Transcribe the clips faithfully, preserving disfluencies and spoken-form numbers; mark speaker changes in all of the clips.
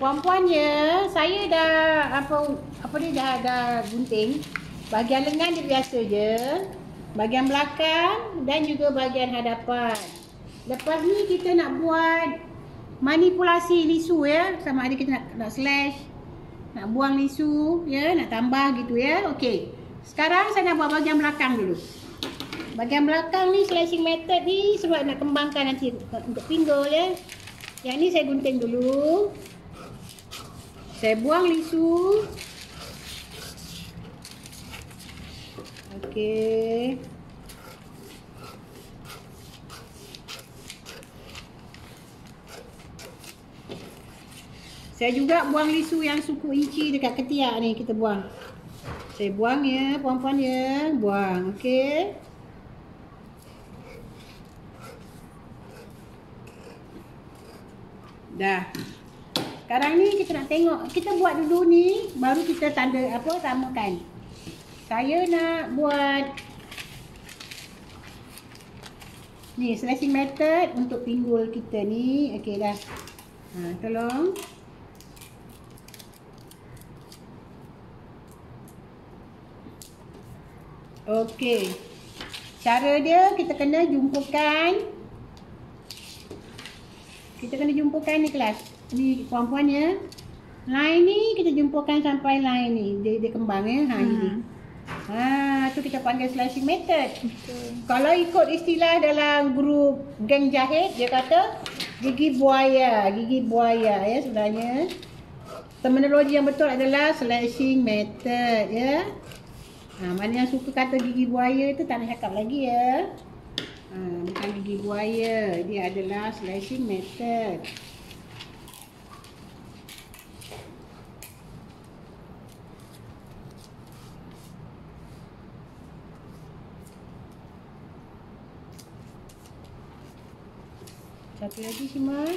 Speaker 1: puan-puan ya, saya dah apa apa ni dah dah gunting. Bahagian lengan dia biasa je. Bahagian belakang dan juga bahagian hadapan. Lepas ni kita nak buat manipulasi lisu ya. Sama ada kita nak, nak slash, nak buang lisu ya, nak tambah gitu ya. Okey. Sekarang saya nak buat bahagian belakang dulu. Bahagian belakang ni slashing method ni sebab nak kembangkan nanti untuk pinggul ya. Yang ni saya gunting dulu. Saya buang lisu. Okey. Saya juga buang lisu yang suku inci dekat ketiak ni, kita buang. Saya buang ya, puan-puan ya, buang. Okey. Dah. Sekarang ni kita nak tengok, kita buat dulu ni baru kita tanda apa samakan. Saya nak buat ni slashing method untuk pinggul kita ni. Okey dah. Ha, tolong. Okey. Cara dia kita kena jumpukan. Kita kena jumpukan ni kelas. Ni puan-puan ya. Line ni kita jumpukan sampai line ni. Dia, dia kembang ya. Ha, hmm. Ini. Ha, tu kita panggil slashing method. Okay. Kalau ikut istilah dalam grup geng jahit, dia kata gigi buaya. Gigi buaya ya sebenarnya. Terminologi yang betul adalah slashing method ya. Ha, mana yang suka kata gigi buaya tu tak nak cakap lagi ya. Ha, bukan gigi buaya, dia adalah slashing method. Satu lagi Simon.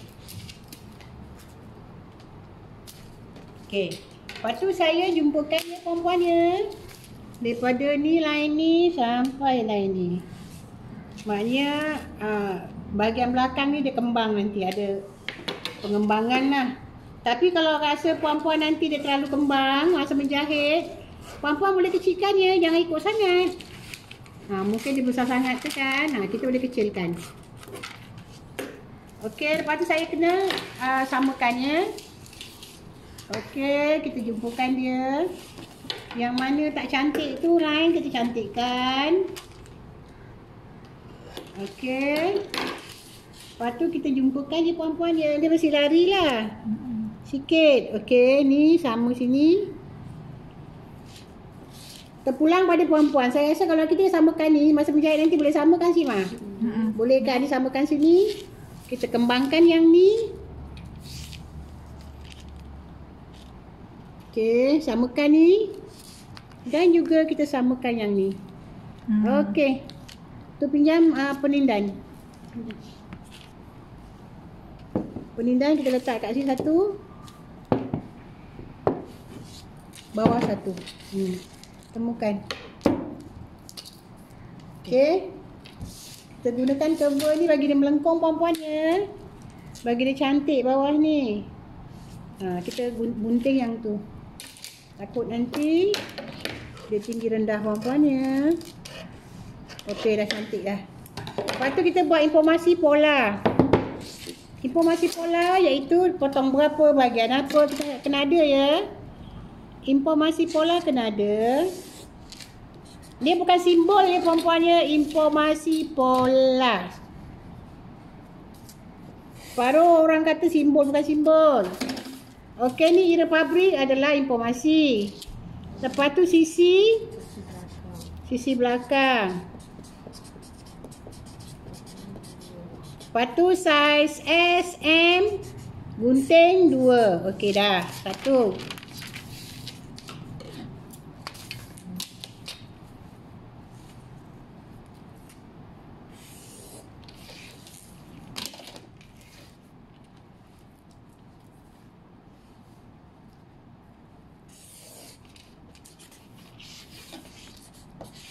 Speaker 1: Okey. Lepas tu saya jumpukan ya puan-puan ya. Daripada ni line ni sampai line ni. Maknanya uh, bahagian belakang ni dia kembang nanti, ada pengembangan lah. Tapi kalau rasa puan-puan nanti dia terlalu kembang masa menjahit, puan-puan boleh kecilkan ya, jangan ikut sangat. Ha, mungkin dia besar sangat tu kan, ha, kita boleh kecilkan. Okey, lepas tu saya kena uh, samakannya. Okey, kita jumpukan dia. Yang mana tak cantik tu line kita cantikkan. Okey. Lepas tu kita jumpukan je puan-puan dia. Dia mesti lari lah. Sikit. Okey. Ni sama sini. Terpulang pada puan-puan. Saya rasa kalau kita samakan ni, masa menjahit nanti boleh samakan sih mah. Boleh kan disamakan sini. Kita kembangkan yang ni. Okey. Samakan ni. Dan juga kita samakan yang ni. Okey. Tu pinjam uh, penindan. Penindan kita letak kat sini satu. Bawah satu. Hmm. Temukan. Okey. Kita gunakan cover ni bagi dia melengkung puan-puan ya. Bagi dia cantik bawah ni. Ha, kita gunting yang tu. Takut nanti dia tinggi rendah puan-puan ya. Okey, dah cantik dah. Lepas tu kita buat informasi pola. Informasi pola iaitu potong berapa, bahagian apa, kita kena ada ya. Informasi pola kena ada. Dia bukan simbol ya puan-puan ya, informasi pola. Baru orang kata simbol, bukan simbol. Okey, ni ira pabrik adalah informasi. Lepas tu sisi sisi belakang. Lepas tu saiz S, M, gunting dua. Okey dah. Satu.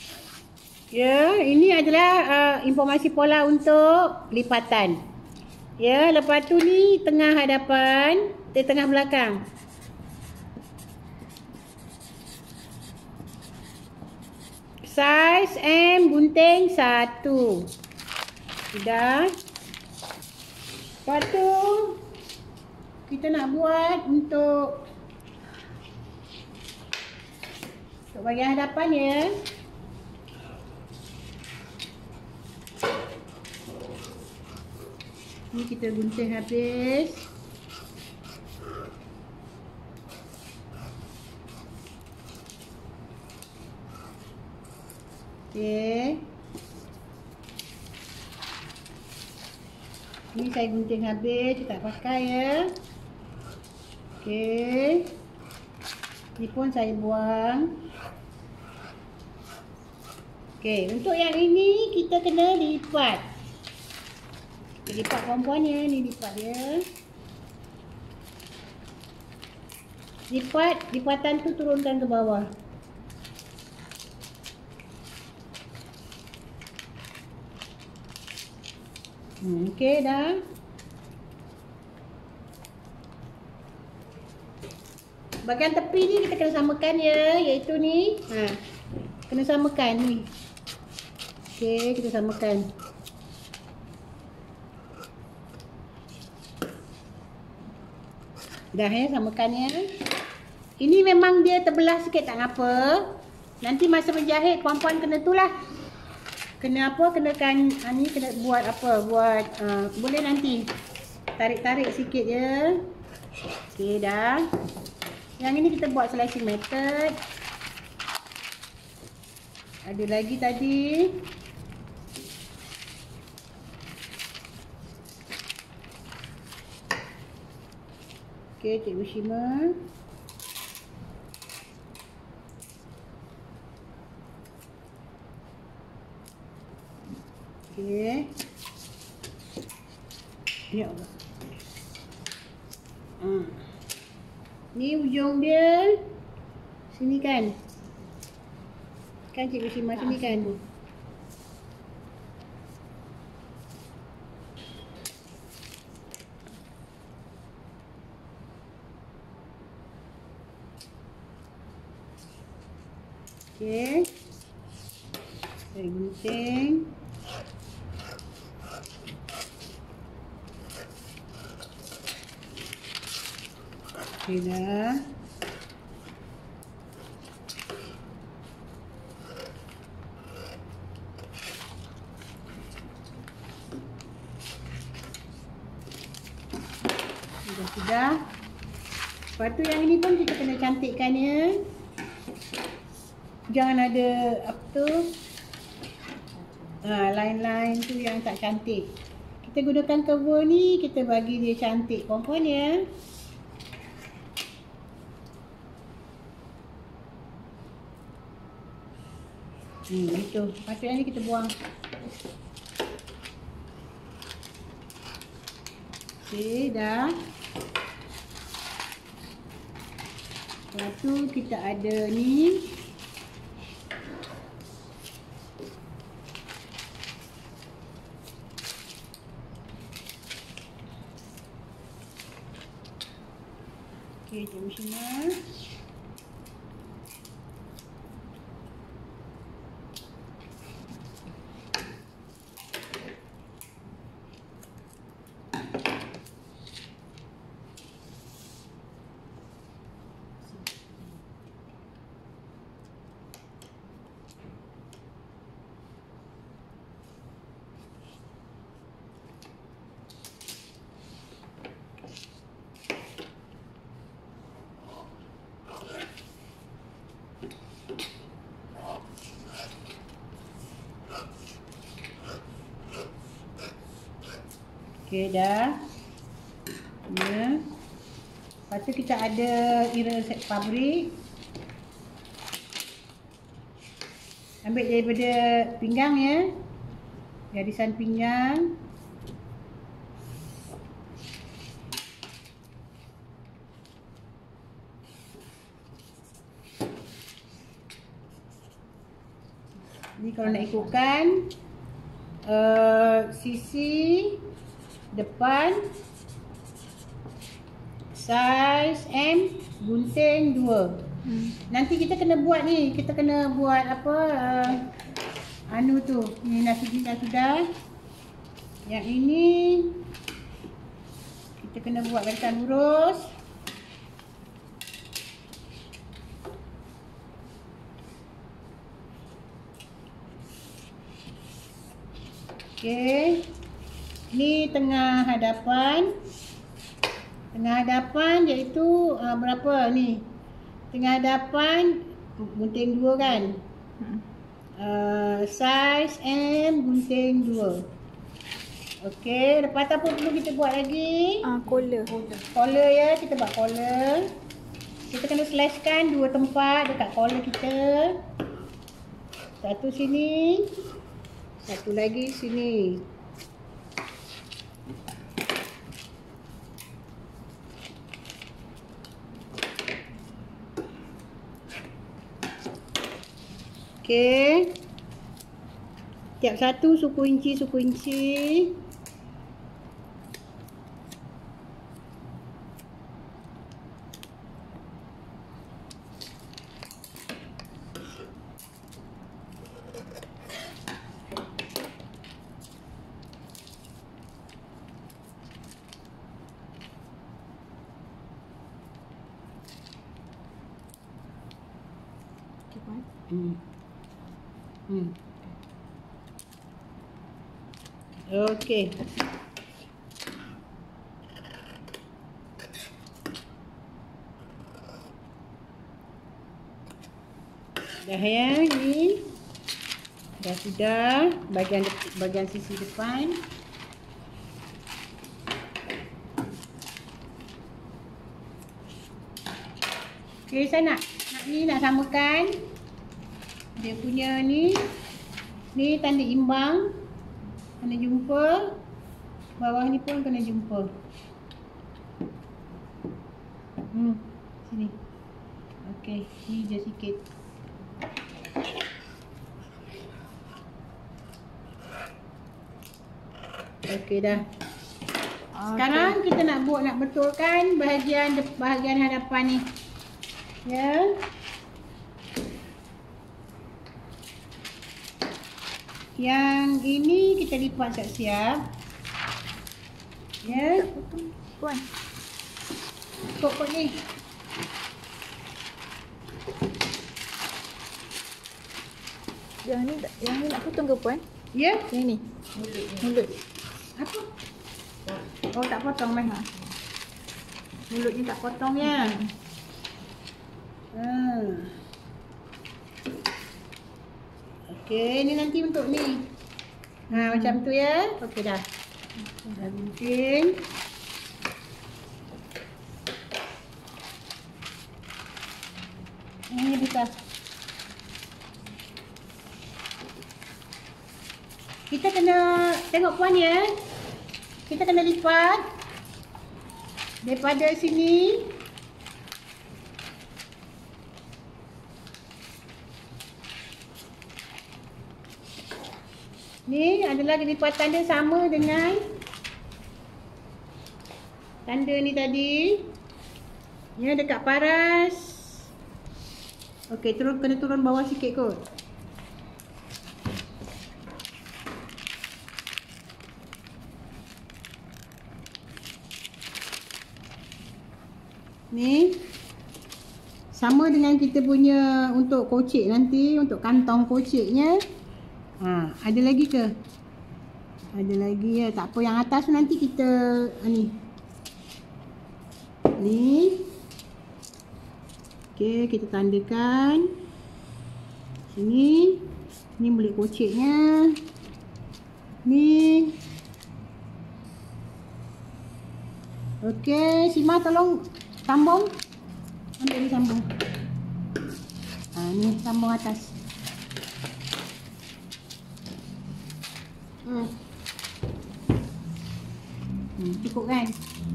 Speaker 1: Ya, ini adalah uh, informasi pola untuk lipatan. Ya, lepas tu ni tengah hadapan, di tengah belakang. Saiz M gunting satu. Sudah. Lepas tu kita nak buat untuk untuk bahagian hadapan ya. Ni kita gunting habis. Okey. Ni saya gunting habis, tak pakai ya. Okey. Ni pun saya buang. Okey, untuk yang ini kita kena lipat. Kita lipat perempuan ya, ni lipat dia. Lipat, lipatan tu turunkan ke bawah. Hmm, okey dah. Bahagian tepi ni kita kena samakan ya, iaitu ni. Ha. Kena samakan ni. Okey, kita samakan. Dah ya, samakan ya. Ini memang dia terbelah sikit, tak apa. Nanti masa menjahit puan-puan kena tu lah. Kena apa? Kenakan ha, ni kena buat apa? Buat uh, boleh nanti tarik-tarik sikit je. Okey dah. Yang ini kita buat slicing method. Ada lagi tadi. Okey, Cikgu Shima. Okey. Ya Allah. Hmm. Ni ujung dia. Sini kan? Kan Cikgu Shima sini kan? Okey. Saya gunting. Okey dah. Sudah-sudah. Lepas tu yang ini pun kita kena cantikkan ya. Jangan ada apa tu ha, line-line tu yang tak cantik. Kita gunakan cover ni, kita bagi dia cantik puan-puan ya. Hmm, itu. Lepas tu yang ni kita buang. Okey, dah. Lepas tu kita ada ni. Okey, Cikgu Shima. Okey dah. Ya. Lepas tu kita ada ira set pabrik. Ambil daripada pinggang ya. Garisan pinggang. Ni kalau nak ikutkan uh, sisi depan, saiz M, gunting dua. Hmm. Nanti kita kena buat ni, kita kena buat apa uh, anu tu. Ni dah sudah sudah. Yang ini kita kena buat garisan lurus. Okey. Ni tengah hadapan. Tengah hadapan iaitu uh, berapa ni? Tengah hadapan gunting dua kan? Uh, saiz M gunting dua. Okey, lepas tu apa perlu kita buat lagi?
Speaker 2: Ah, uh, collar.
Speaker 1: Collar ya, kita buat collar. Kita kena slashkan dua tempat dekat collar kita. Satu sini. Satu lagi sini. Okey. Tiap satu suku inci suku inci. Hmm. Hmm. Okey. Dah ya ni. Dah sudah bahagian bahagian sisi depan. Okey, saya nak nak ni nak samakan. Dia punya ni ni tanda imbang kena jumpa, bawah ni pun kena jumpa. Hmm, sini. Okey, ni je sikit. Okey dah. Sekarang kita nak buat nak betulkan bahagian bahagian hadapan ni. Ya. Yang ini kita lipat siap-siap. Ya.
Speaker 2: Puan.
Speaker 1: Kok-kok ni.
Speaker 2: Yang ni yang ni nak potong ke puan?
Speaker 1: Ya.
Speaker 2: Yang ni.
Speaker 1: Mulut.
Speaker 2: Mulut.
Speaker 1: Apa? Oh, tak potong meh. Mulut ni tak potong ya. Hmm. Okey, ni nanti untuk ni. Ha, macam tu ya. Okey dah. Dah gunting. Ini besar. Kita kena tengok puan ya. Kita kena lipat daripada sini. Ni adalah lipatan dia sama dengan tanda ni tadi. Ya, dekat paras. Okey, turun kena turun bawah sikit kot. Ni sama dengan kita punya untuk kocek nanti, untuk kantong koceknya. Ha, ada lagi ke? Ada lagi ya, tak apa, yang atas nanti kita ni. Ni. Okey, kita tandakan. Sini. Ni belit koceknya. Ni. Okey, Sima tolong sambung. Ambil ni sambung. Ha, ni sambung atas. Hmm. Hmm, cukup kan?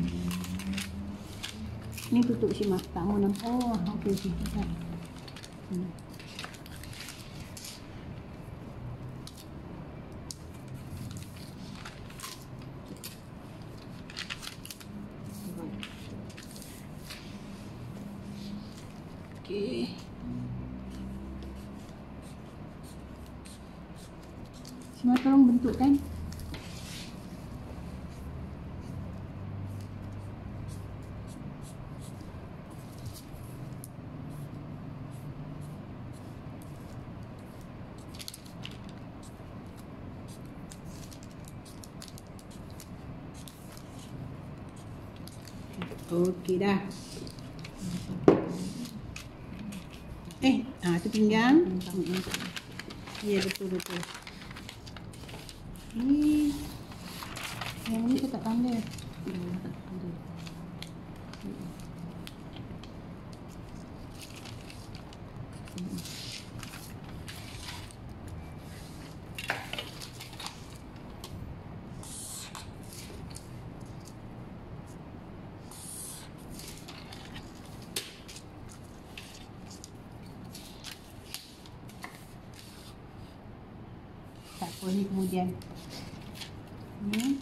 Speaker 1: Ni tutup Sima. Tak mau nampak. Oh, okey okey. Hmm.
Speaker 2: Okey.
Speaker 1: Cuma tolong bentukkan. Okey dah. Eh, ah tu pinggang. Hmm. Ya, betul betul. Ni yang ni saya tak pandai. Hmm, tak pandai. Hmm. Hmm. Tak apa ni kemudian. Hmm.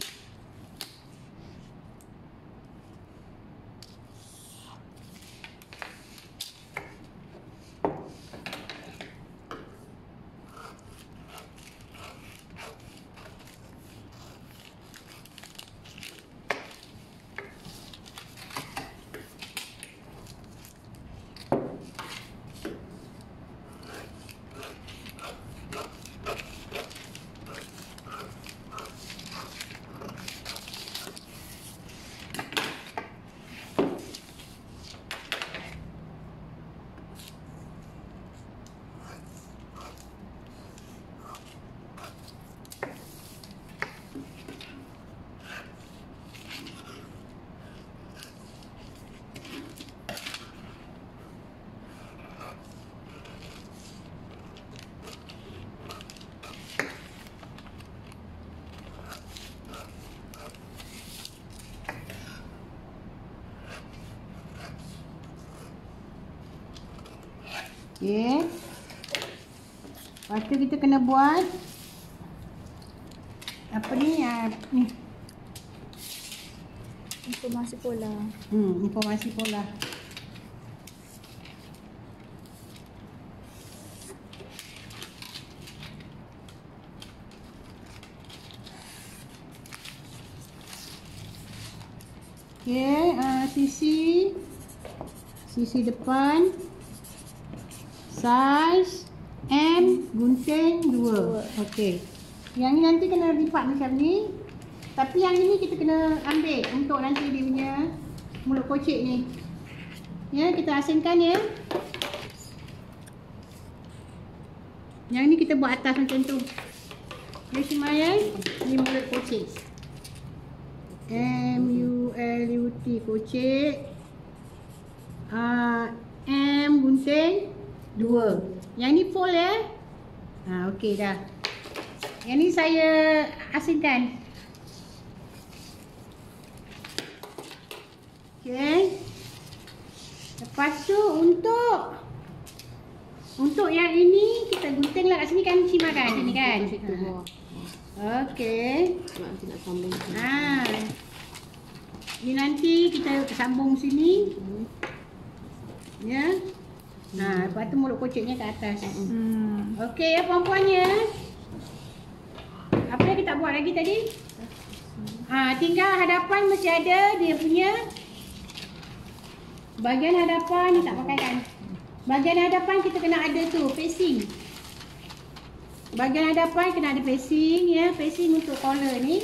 Speaker 1: Okey. Lepas tu kita kena buat apa ni? Ah, ni.
Speaker 2: Informasi pola.
Speaker 1: Hmm, informasi pola. Okey, uh, sisi sisi depan saiz M gunting dua. Okey. Yang ni nanti kena lipat macam ni. Tapi yang ini kita kena ambil untuk nanti dia punya mulut kocek ni. Ya, kita asingkan ya. Yang ni kita buat atas macam tu. Ni semayang, ni mulut kocek. M U L U T kocek. Uh, M gunting dua. Yang ni full ya. Ha, okey dah. Yang ni saya asingkan. Okey. Lepas tu untuk untuk yang ini kita guntinglah kat sini kan, Cima kan, sini kan. Ha. Okey.
Speaker 3: Nanti nak sambung.
Speaker 1: Ha. Ni nanti kita sambung sini. Ya. Nah, lepas tu mulut koceknya ke atas.
Speaker 2: Hmm.
Speaker 1: Okey ya puan-puan ya. Apa yang kita buat lagi tadi? Ha, tinggal hadapan mesti ada dia punya bahagian hadapan ni tak pakai kan. Bahagian hadapan kita kena ada tu facing. Bahagian hadapan kena ada facing ya, facing untuk collar ni.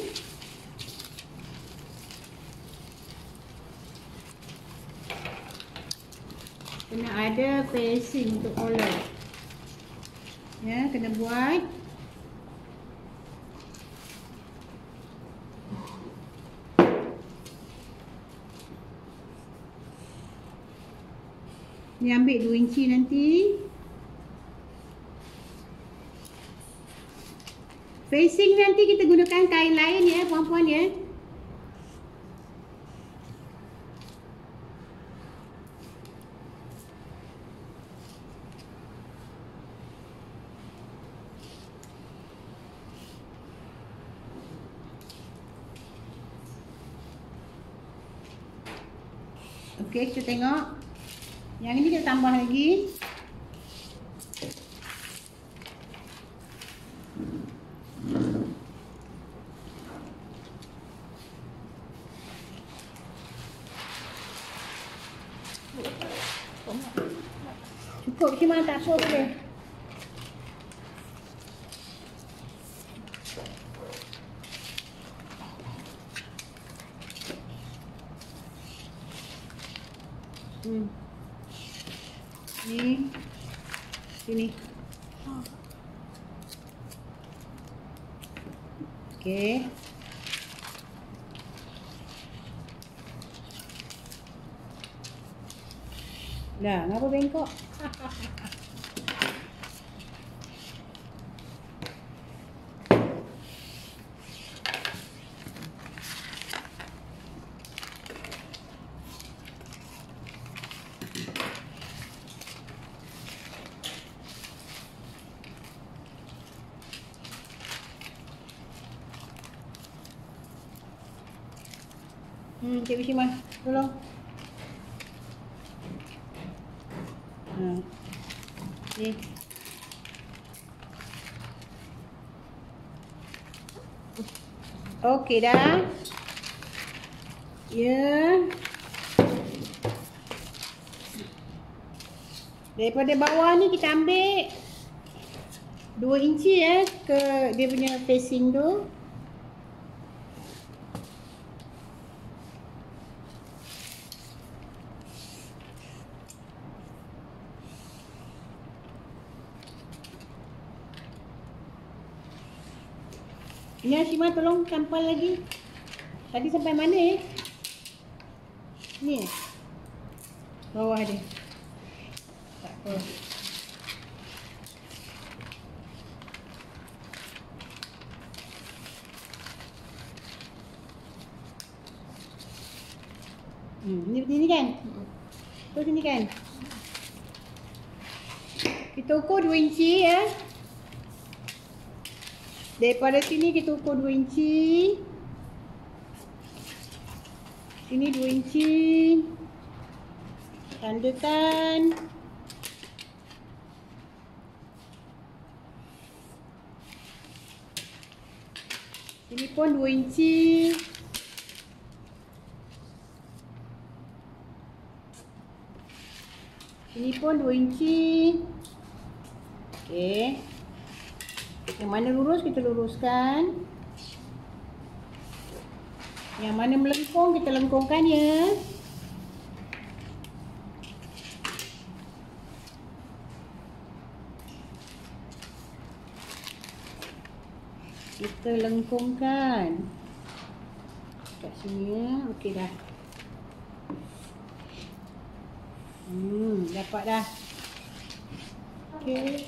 Speaker 1: Kena ada facing untuk collar. Ya, kena buat. Ni ambil dua inci nanti. Facing nanti kita gunakan kain lain ya puan-puan ya. Okey, kita tengok. Yang ini kita tambah lagi. Cukup cuma tak apa boleh. Hmm. Ni. Sini. Okey. Dah, ngapa bengkok? Hmm, Cik Bishimah, tolong. Ha. Ni. Okey dah. Ya. Daripada bawah ni kita ambil dua inci ya ke dia punya facing tu. Ni Hashimah tolong tampal lagi. Tadi sampai mana eh? Ni eh? Bawah dia. Tak apa. Hmm, ni begini kan? Ukur sini kan? Kita ukur dua inci ya. Daripada sini kita ukur dua inci. Sini dua inci. Tandakan. Sini pun dua inci. Sini pun dua inci. Okey. Yang mana lurus kita luruskan. Yang mana melengkung kita lengkungkan ya. Kita lengkungkan. Kat sini ya. Okey dah. Hmm, dapat dah. Okey.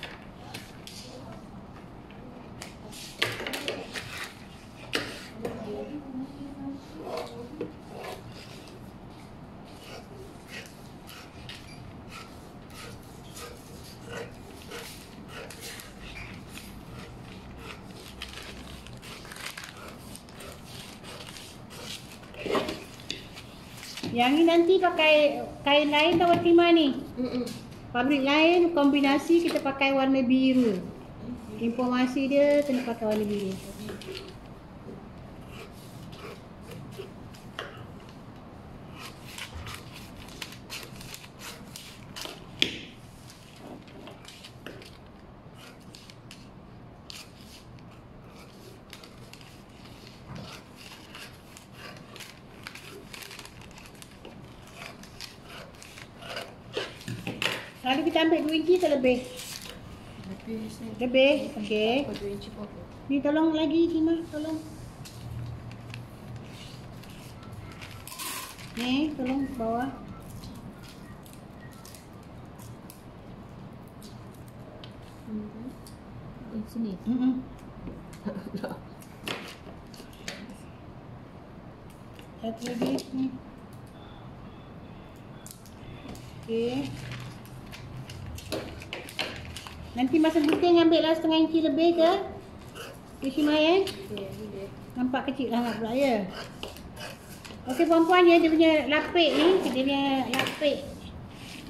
Speaker 1: Yang ni nanti pakai kain lain atau Fatimah ni? Mm-mm. Fabrik lain, kombinasi kita pakai warna biru. Informasi dia kena pakai warna biru. Lalu kita ambil dua inci atau lebih?
Speaker 2: Lebih.
Speaker 1: Lebih? Okey.
Speaker 2: dua inci pun.
Speaker 1: Ni tolong lagi Cima, tolong. Ni, tolong bawah.
Speaker 2: Di sini.
Speaker 1: Mm-mm. Satu lagi ni. Okey. Nanti masa gunting ambillah setengah inci lebih ke? Bishimah ya?
Speaker 2: Okey, boleh.
Speaker 1: Nampak kecil sangat pula ya. Okey puan-puan ya, dia punya lapik ni, dia punya lapik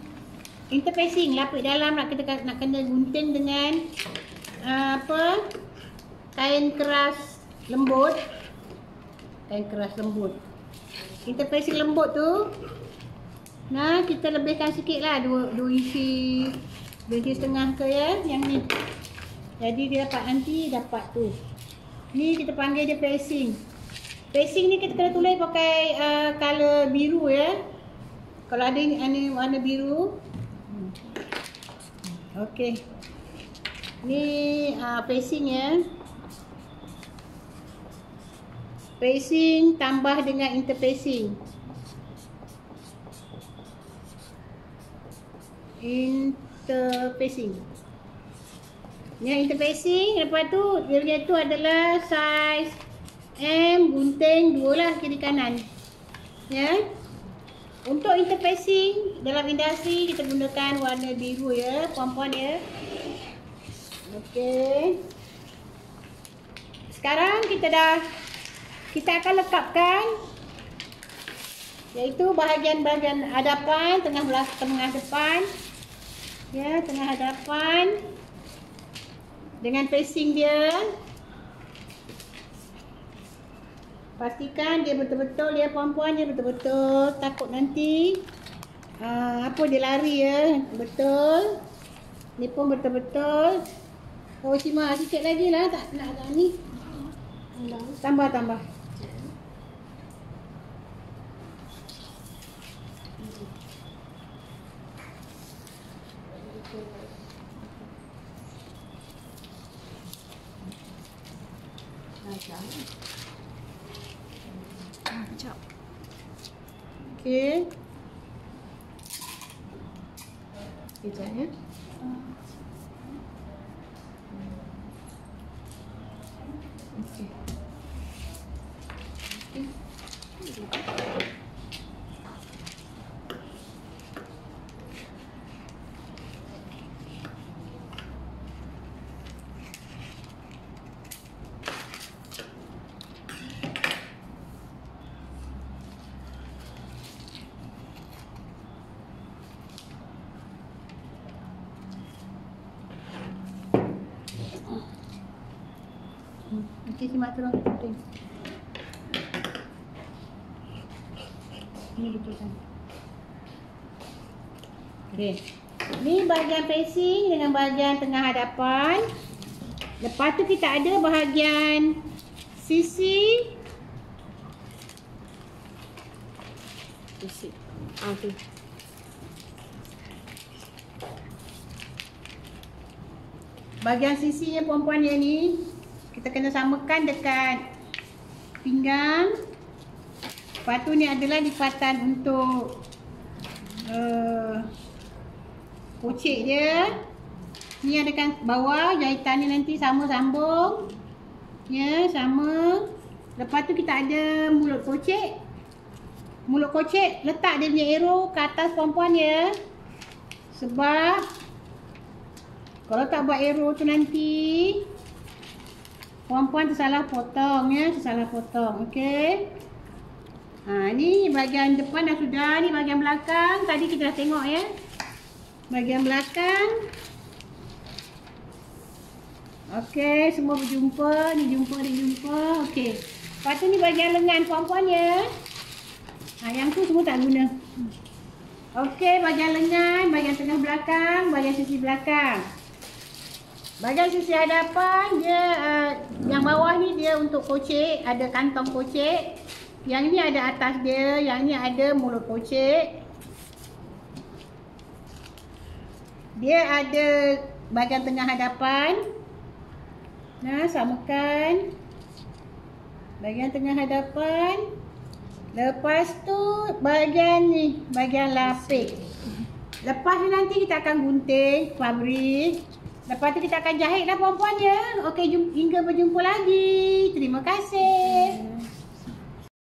Speaker 1: interfacing, lapik dalam nak kita nak kena gunting dengan uh, apa? Kain keras lembut. Kain keras lembut. Interfacing lembut tu, nah kita lebihkan sikit lah, dua, dua inci, dua inci setengah ke ya, yang ni. Jadi dia dapat nanti dapat tu. Ni kita panggil dia facing. Facing ni kita kena tulis pakai uh, color biru ya. Kalau ada ni warna biru. Hmm. Okey. Ni uh, facing ya. Facing tambah dengan interfacing. Interfacing. Yang interfacing, lepas tu dia punya tu adalah saiz M, gunting dua lah kiri kanan. Ya. Untuk interfacing dalam industri kita gunakan warna biru ya, puan-puan ya. Okey. Sekarang kita dah kita akan lekapkan iaitu bahagian-bahagian hadapan, tengah belakang, tengah depan. Ya, tengah hadapan dengan facing dia. Pastikan dia betul-betul ya puan-puan, dia betul-betul, takut nanti uh, apa dia lari ya. Betul. Ni pun betul-betul. Oh Cima, sikit lagi lah, tak nak tak ni. Tambah tambah. Okey.
Speaker 2: Kejap ya. Okey.
Speaker 1: Okey, simak tolong gunting. Ini betul kan? Okey. Ni bahagian facing dengan bahagian tengah hadapan. Lepas tu kita ada bahagian sisi.
Speaker 2: Sisi. Ah, okey.
Speaker 1: Bahagian sisinya puan-puan yang ni kita kena samakan dekat pinggang. Lepas tu ni adalah lipatan untuk uh, pocik dia. Ni adakan bawah, jahitan ni nanti sama sambung. Ya, sama. Lepas tu kita ada mulut pocik. Mulut pocik letak dia punya arrow ke atas puan-puan ya. Sebab kalau tak buat arrow tu nanti puan-puan tersalah potong ya, tersalah potong. Okey. Ha, ni bahagian depan dah sudah, ni bahagian belakang. Tadi kita dah tengok ya. Bahagian belakang. Okey, semua berjumpa, ni jumpa, ni jumpa. Okey. Lepas tu ni bahagian lengan puan-puan ya. Ha, yang tu semua tak guna. Okey, bahagian lengan, bahagian tengah belakang, bahagian sisi belakang. Bahagian sisi hadapan dia uh, yang bawah ni dia untuk pocik, ada kantong pocik. Yang ni ada atas dia, yang ni ada mulut pocik. Dia ada bahagian tengah hadapan. Nah, samakan. Bahagian tengah hadapan. Lepas tu bahagian ni, bahagian lapik. Lepas ni nanti kita akan gunting fabrik. Lepas tu kita akan jahit dah puan-puan ya. Okey, hingga berjumpa lagi. Terima kasih.